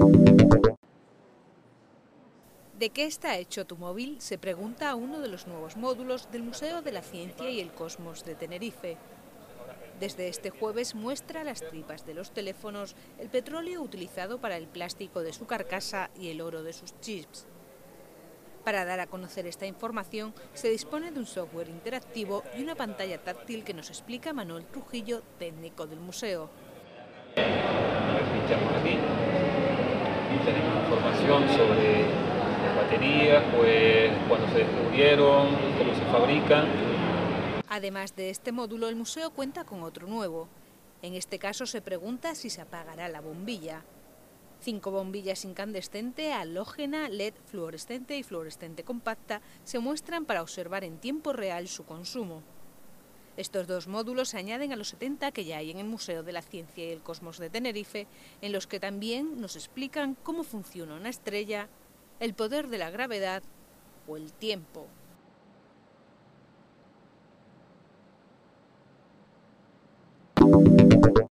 ¿De qué está hecho tu móvil?, se pregunta a uno de los nuevos módulos del Museo de la Ciencia y el Cosmos de Tenerife. Desde este jueves muestra las tripas de los teléfonos, el petróleo utilizado para el plástico de su carcasa y el oro de sus chips. Para dar a conocer esta información, se dispone de un software interactivo y una pantalla táctil que nos explica Manuel Trujillo, técnico del museo. Pinchamos aquí, tenemos información sobre las baterías, pues cuándo se descubrieron, cómo se fabrican. Además de este módulo, el museo cuenta con otro nuevo. En este caso se pregunta si se apagará la bombilla. 5 bombillas incandescente, halógena, LED, fluorescente y fluorescente compacta se muestran para observar en tiempo real su consumo. Estos dos módulos se añaden a los 70 que ya hay en el Museo de la Ciencia y el Cosmos de Tenerife, en los que también nos explican cómo funciona una estrella, el poder de la gravedad o el tiempo.